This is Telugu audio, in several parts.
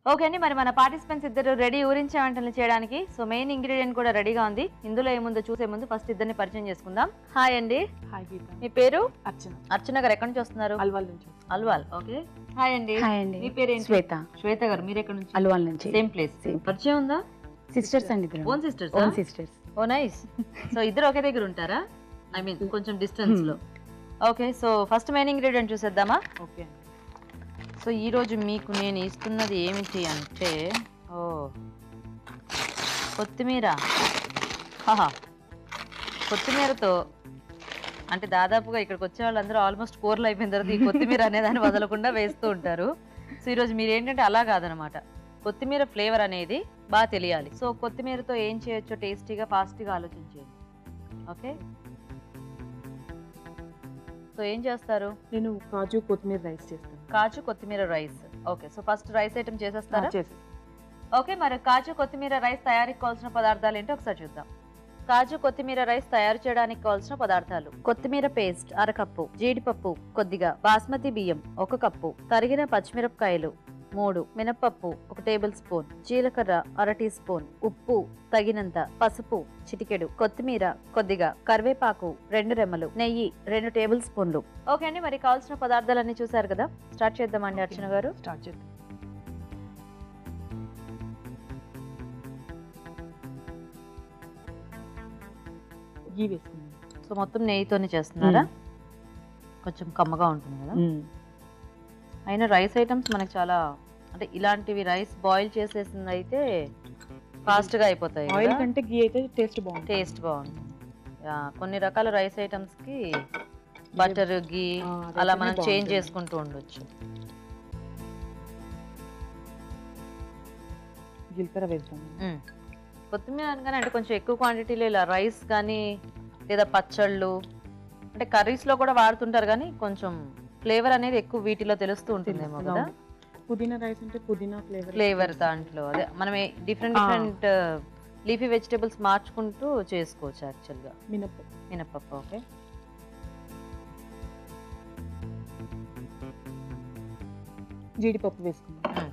ఓకే అండి, మరి మన పార్టిసిపెంట్స్ ఇద్దరు రెడీ ఊరించే వంటలు చేయడానికి. సో మెయిన్ ఇంగ్రీడియంట్ కూడా రెడీగా ఉంది. ఇందులో ఏముందో చూసే ముందు ఫస్ట్ ఇద్దరిని పరిచయం చేసుకుందాం. హాయ్ అండి. హాయ్ గీత. మీ పేరు? అర్చన. అర్చన గారు ఎక్కడి నుంచి వస్తున్నారు? అల్వాల్ నుంచి. అల్వాల్. ఓకే. హాయ్ అండి. హాయ్ అండి. మీ పేరు ఏంటి? శ్వేత. శ్వేత గారు మీరు ఎక్కడి నుంచి? అల్వాల్ నుంచి. Same place. పరిచయం ఉందా? సిస్టర్స్ అండి. Own sisters. Own sisters. Oh nice. So ఇద్దరు ఒకే దగ్గర ఉంటారా? ఐ మీన్ కొంచెం డిస్టెన్స్ లో. Okay, so first main ingredient చూసేద్దామా? ఓకే. సో ఈరోజు మీకు నేను ఇస్తున్నది ఏమిటి అంటే కొత్తిమీర. కొత్తిమీరతో అంటే దాదాపుగా ఇక్కడికి వచ్చే వాళ్ళందరూ ఆల్మోస్ట్ కూరలు అయిపోయిన తర్వాత ఈ కొత్తిమీర అనేదాన్ని వదలకుండా వేస్తూ ఉంటారు. సో ఈరోజు మీరు ఏంటంటే అలా కాదనమాట, కొత్తిమీర ఫ్లేవర్ అనేది బాగా తెలియాలి. సో కొత్తిమీరతో ఏం చేయొచ్చో టేస్టీగా ఫాస్ట్గా ఆలోచించేయండి. ఓకే, సో ఏం చేస్తారు? నేను కాజు కొత్తిమీర రైస్ చేస్తాను. కాజు కొత్తిమీర rice. Okay, so first rice item చేసేస్తారా? చేసి. ఓకే, మరి కాజు కొత్తిమీర రైస్ తయారీకి కావాల్సిన పదార్థాలు ఏంటో ఒకసారి చూద్దాం. కాజు కొత్తిమీర రైస్ తయారు చేయడానికి కావాల్సిన పదార్థాలు: కొత్తిమీర పేస్ట్ 1/2 కప్పు, జీడిపప్పు కొద్దిగా, బాస్మతి బియ్యం 1 కప్పు, తరిగిన పచ్చిమిరపకాయలు 3, మినపప్పు 1 టేబుల్ స్పూన్, జీలకర్ర 1/2 టీ స్పూన్, ఉప్పు తగినంత, పసుపు చిటికెడు, కొత్తిమీర కొద్దిగా, కరివేపాకు 2 రెమ్మలు, నెయ్యి 2 టేబుల్ స్పూన్లు. ఓకే అండి, మరి కావాల్సిన పదార్థాలన్నీ చూసారు కదా, స్టార్ట్ చేద్దామండి. అర్చన గారు స్టార్ట్ చేద్దాం. గీ వేసుకుందాం. సో మొత్తం నెయ్యితోనే చేస్తున్నారా? కొంచెం కమ్మగా ఉంటుంది కదా. అయినా రైస్ ఐటమ్స్ మనకు చాలా అంటే ఇలాంటివి రైస్ బాయిల్ చేసేసింది అయితే ఫాస్ట్గా అయిపోతాయి. ఆయిల్ కంటే గీ అయితే టేస్ట్ బాగుంటుంది. టేస్ట్ బాగుంటుంది. కొన్ని రకాల రైస్ ఐటమ్స్కి బటర్ గీ అలా మనం చేంజ్ చేసుకుంటూ ఉండొచ్చు. జీలకర్ర వేద్దాం. కొత్తిమీర అనగానే అంటే కొంచెం ఎక్కువ క్వాంటిటీలో ఇలా రైస్ కానీ లేదా పచ్చళ్ళు అంటే కర్రీస్లో కూడా వాడుతుంటారు, కానీ కొంచెం ఫ్లేవర్ అనేది ఎక్కువ వీటిలో తెలుస్తూ ఉంటుందేమో కదా. పుదీనా రైస్ అంటే పుదీనా ఫ్లేవర్ దాంట్లో అదే మనం డిఫరెంట్ లీఫీ వెజిటేబుల్స్ మార్చుకుంటూ చేసుకోవచ్చు యాక్చువల్గా. మినపప్పు. ఓకే, జీడిపప్పు వేసుకుందాం.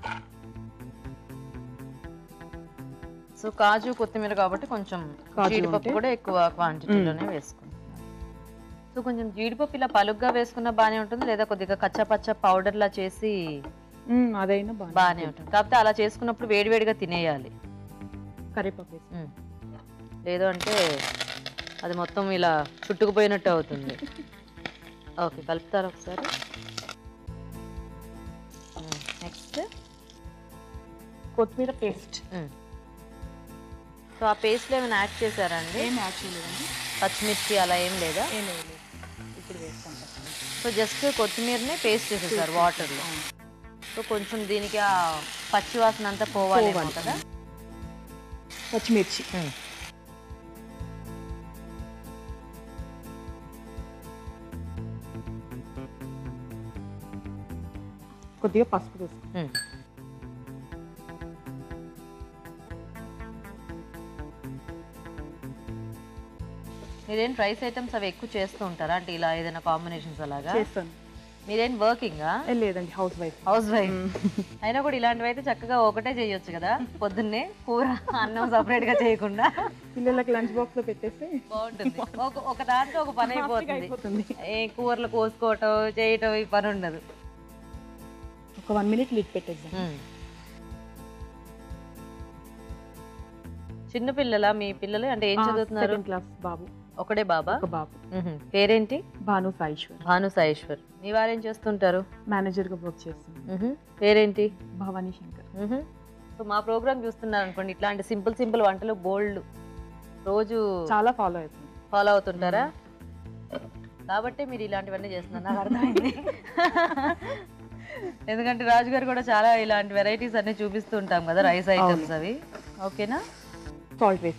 సో కాజు కొత్తిమీర కాబట్టి కొంచెం జీడిపప్పు కూడా ఎక్కువ క్వాంటిటీలోనే వేసుకుంటాం. సో కొంచెం జీడిపప్పు ఇలా పలుగ్గా వేసుకున్న బాగానే ఉంటుంది, లేదా కొద్దిగా కచ్చపచ్చ పౌడర్ లా చేసి అదైనా బాగానే ఉంటుంది. కాకపోతే అలా చేసుకున్నప్పుడు వేడివేడిగా తినేయాలి. కరివేపాకు లేదు అంటే అది మొత్తం ఇలా చుట్టుకుపోయినట్టు అవుతుంది. ఓకే, కలుపుతారు ఒకసారి. నెక్స్ట్ కొత్తిమీర పేస్ట్. సో ఆ పేస్ట్లో ఏమైనా యాడ్ చేశారండి? ఏం యాడ్ చేయలేదండి. పచ్చిమిర్చి అలా ఏం లేదా? ఏం లేదు. ఇప్పుడు వేస్తాం. సో జస్ట్ కొత్తిమీరనే పేస్ట్ చేసేసారు వాటర్లో. సో కొంచెం దీనికి ఆ పచ్చి వాసన అంతా పోవాలి కదా. పచ్చిమిర్చి, కొద్దిగా పసుపు వేసుకుంటాం. మీరేం రైస్ ఐటమ్స్ అవి ఎక్కువ చేస్తూ ఉంటారా? అంటే ఇలా ఏదైనా కాంబినేషన్స్ అలాగా చేస్తాను. మీరేం వర్కింగా? లేదండి, హౌస్ వైఫ్. అయినా కూడా ఇలాంటివి అయితే చక్కగా ఒకటే చేయొచ్చు కదా, పొద్దున్నే కూర అన్నం సపరేట్ గా చేయకుండా పిల్లలకి లంచ్ బాక్స్ లో పెట్టేస్తే బాగుంటుంది. ఒక దాంట్లో ఒక పని అయిపోతుంది. ఏ కూరలు కోసుకోవటం చేయటం ఈ పని ఉండదు. ఒక 1 minute లిడ్ పెట్టేద్దాం. చిన్న పిల్లల మీ పిల్లలు అంటే ఏం చదువుతున్నారు? 2nd క్లాస్ బాబు. ఒకడే బాబా? ఒక బాబు. పేరేంటి? భాను సాయిశ్వర్. భాను సాయిశ్వర్. మీ వారేం చేస్తుంటారు? మేనేజర్ గా వర్క్ చేస్తాను. పేరేంటి? భవానీ శంకర్. సో మా ప్రోగ్రామ్ చూస్తున్నారు అనుకోండి, ఇట్లాంటి సింపుల్ వంటలు బోల్డ్ రోజు చాలా ఫాలో అవుతుంటారా? కాబట్టి మీరు ఇలాంటివన్నీ చేస్తున్నారు, నాకు అర్థమైంది. ఎందుకంటే రాజు గారు కూడా చాలా ఇలాంటి వెరైటీస్ అన్ని చూపిస్తూ ఉంటాం కదా, రైస్ ఐటమ్స్ అవి. ఓకేనా? సాల్ట్ వేసి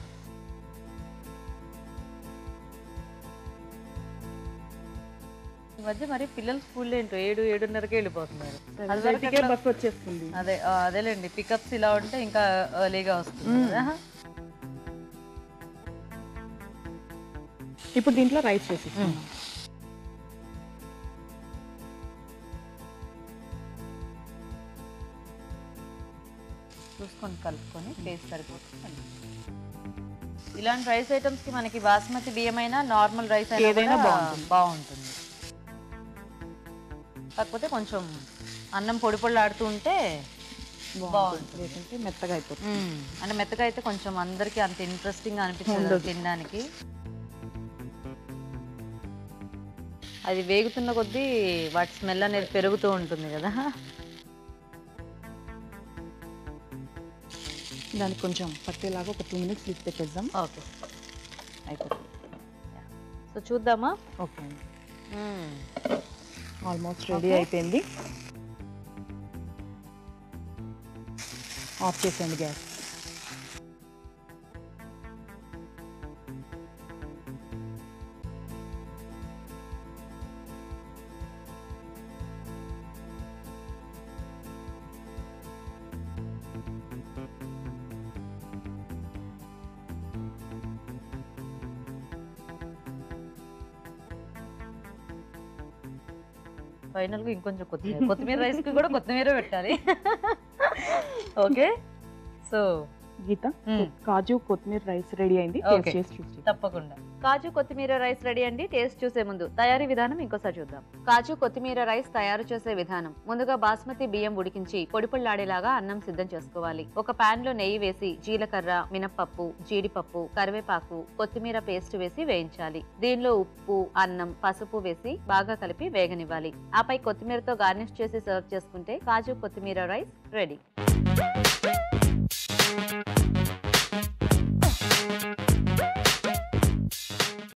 ఈ మధ్య మరి పిల్లలు స్కూల్లో ఏంటో 7-7:30కే వెళ్ళిపోతున్నారు. బస్ వచ్చేస్తుంది. అదేలేండి, పికప్స్ ఇలా ఉంటే ఇంకా ఎర్లీగా వస్తుంది కదా. ఇప్పుడు దీంట్లో రైస్ వేసి చూసుకొని కలుపుకొని పేస్ట్ సరిపోతుంది. ఇలాంటి రైస్ ఐటమ్స్ కి మనకి బాస్మతి బియ్యం అయినా నార్మల్ రైస్ అయినా బాగుంటుంది. కాకపోతే కొంచెం అన్నం పొడి పొడిలాడుతూ ఉంటే బాగుంటుంది, మెత్తగా అయిపోతుంది. అంటే మెత్తగా అయితే కొంచెం అందరికి అంత ఇంట్రెస్టింగ్ అనిపించదు తినడానికి. అది వేగుతున్న కొద్దీ వాటి స్మెల్ అనేది పెరుగుతూ ఉంటుంది కదా. దానికి కొంచెం పట్టేలాగా ఒక 2 minutes తీసి పెట్టేద్దాం. ఓకే, అయిపోతుంది. సో చూద్దామా. ఓకే అండి, ఆల్మోస్ట్ రెడీ అయిపోయింది. ఆఫ్ చేసేయండి గ్యాస్. ఫైనల్ గా ఇంకొంచెం కొత్తిమీర రైస్ కి కూడా కొత్తిమీర పెట్టాలి. ఓకే, సో గీత, కాజు కొత్తిమీర రైస్ రెడీ అయింది. తప్పకుండా. కాజు కొత్తిమీర రైస్ రెడీ అండి. టేస్ట్ చూసే ముందు తయారీ విధానం ఇంకోసారి చూద్దాం. కాజు కొత్తిమీర రైస్ తయారు చేసే విధానం: ముందుగా బాస్మతి బియ్యం ఉడికించి పొడిపొళ్ళాడేలాగా అన్నం సిద్ధం చేసుకోవాలి. ఒక పాన్ లో నెయ్యి వేసి జీలకర్ర, మినప్పప్పు, జీడిపప్పు, కరివేపాకు, కొత్తిమీర పేస్ట్ వేసి వేయించాలి. దీనిలో ఉప్పు, అన్నం, పసుపు వేసి బాగా కలిపి వేగనివ్వాలి. ఆపై కొత్తిమీరతో గార్నిష్ చేసి సర్వ్ చేసుకుంటే కాజు కొత్తిమీర రైస్ రెడీ.